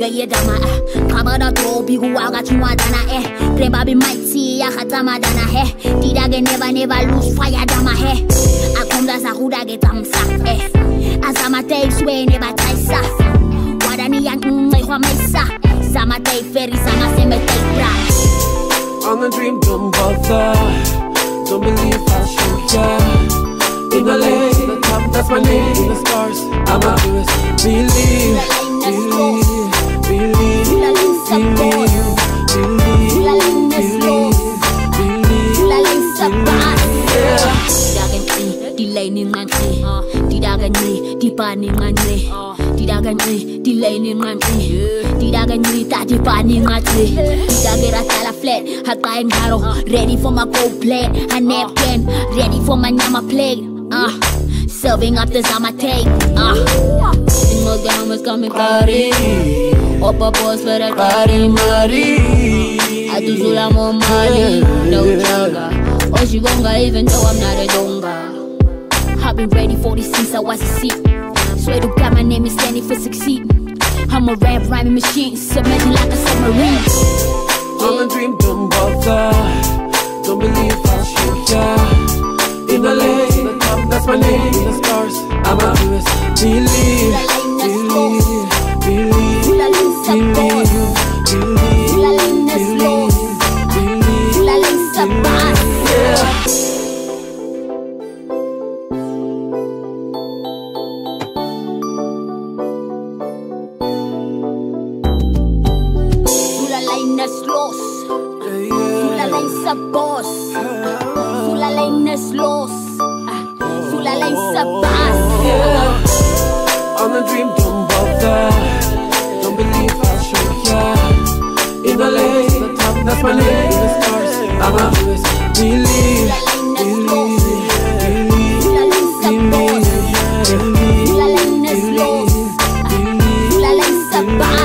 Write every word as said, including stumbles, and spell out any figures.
gaya dama kabada to bigu waga chuma dana eh Greba be mighty ya khatama dana he Dida ge never never lose fire dama he Akomda sa kuda ge tamsa eh Azama te swe never taisa Wadani yang ngai kwa maisa Sama te ferry sama seme te bra On the dream, don't bother. Don't believe I'll show ya. In the lane, to the top, that's my name. In the stars, I'ma do it. Believe, believe, believe, believe, believe, delay ni ngani, tidak gani, tiba ni ngani, tidak gani, delay ni ngani, tidak gani, tak tiba ni ngani, tidak kira salah flat, hakain haro, ready for my gold plate, a napkin, ready for my nyama plate, ah, uh, serving up the zama take, ah, uh. Single down was coming party, opa boss for that party, Mari, atu sula mo Mari, no jaga, oh she gonga even though I'm not a donga. I've been ready for this since I was a seed. Swear to God, my name is standing for succeed. I'm a rap rhyming machine, submerging like a submarine. On the dream, don't bother. Don't believe I'll show ya. In the lane, to the top, that's my name. In the stars, I'ma do it. Believe, believe, believe, believe, believe, believe, yeah. Los, Sulalain sa boss, Sulalain is los, Sulalain sa bass. On the dream, don't bother. Don't believe I'll show ya. In the lane, to the top, that's my name. In the stars, I'ma do it. Believe, believe, believe, Sulalain sa boss, Sulalain is los, Sulalain sa bass.